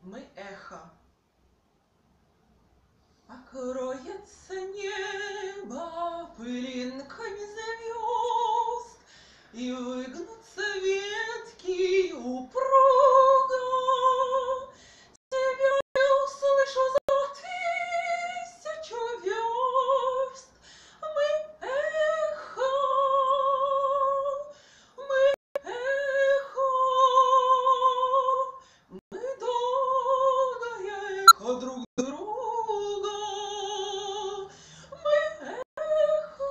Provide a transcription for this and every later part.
мы эхо. Покроется небо пылинками звезд, и выгнутся ветки упруго. Тебя я услышу за 1000 верст. Мы эхо, мы эхо, мы долгое эхо друг друга. Мы эхо,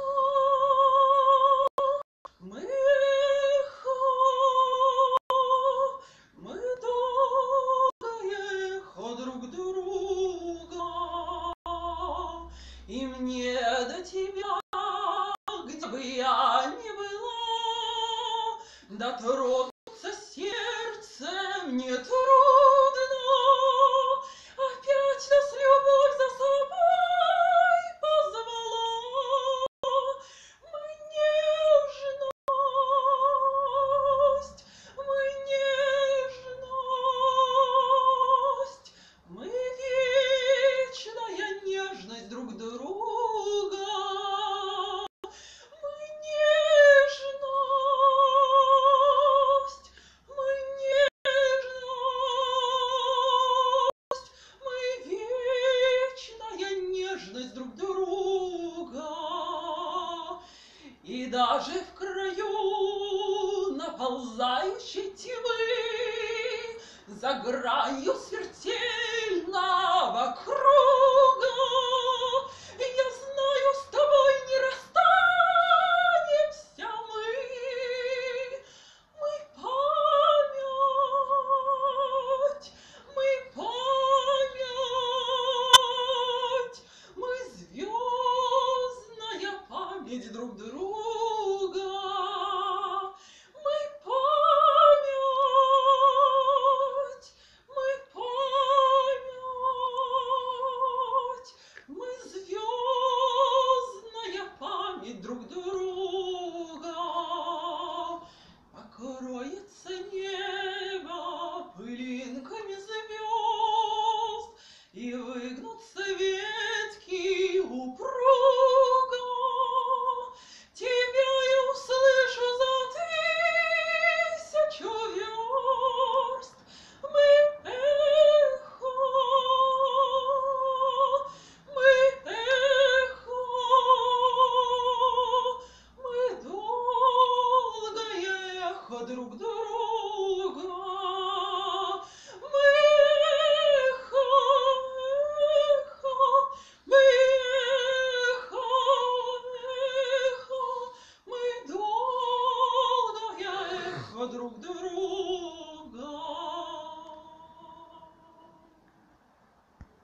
мы эхо, мы долгое эхо друг друга. И мне до тебя, где бы я ни была, дотронуться сердцем не трудно. Опять нас любовь за собой позвала. Мы нежность, мы нежность, мы вечная нежность друг друга. Мы нежность, мы нежность, мы вечная нежность друг друга. И даже в краю наползающей тьмы, за гранью смертельного круга,